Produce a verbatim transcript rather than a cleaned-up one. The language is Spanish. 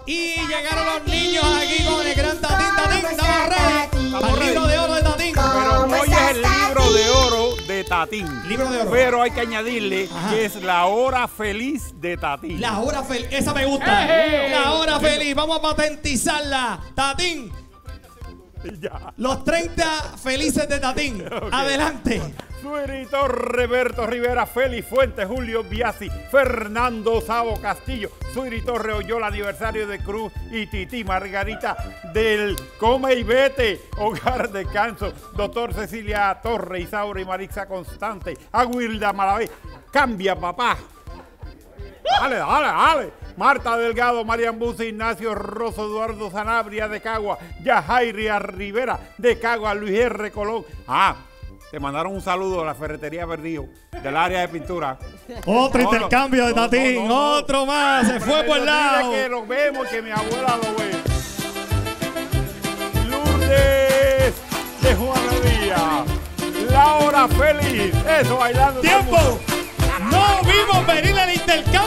Y llegaron los niños aquí con el gran Tatín. Tatín, estamos ready. Al libro de oro de Tatín. Pero hoy es el libro de oro de Tatín. Libro de oro. Pero hay que añadirle Ajá. que es la hora feliz de Tatín. La hora feliz. Esa me gusta. ¡Eh! La hora feliz. Vamos a patentizarla. Tatín. Ya. Los treinta felices de Tatín. Okay. Adelante. Suerito Roberto Rivera, Félix Fuentes, Julio Biasi, Fernando Sabo Castillo, Suerito Reoyola, aniversario de Cruz y Titi Margarita del Come y Vete, Hogar de Canso, doctor Cecilia Torre, Isaura y Marixa Constante, Aguilda Malavé, Cambia Papá. Dale, dale, dale. Marta Delgado, Marian Busi, Ignacio Rosso, Eduardo Sanabria de Cagua, Yajairia Rivera de Cagua, Luis R. Colón. Ah, te mandaron un saludo a la Ferretería Verdillo del área de pintura. Otro No, intercambio no, de Tatín. no, no, no. Otro más. Se fue por el lado. Que lo vemos, que mi abuela lo ve. Lourdes de Juana Díaz. La hora feliz. Eso, bailando. ¡Tiempo! No vimos venir el intercambio.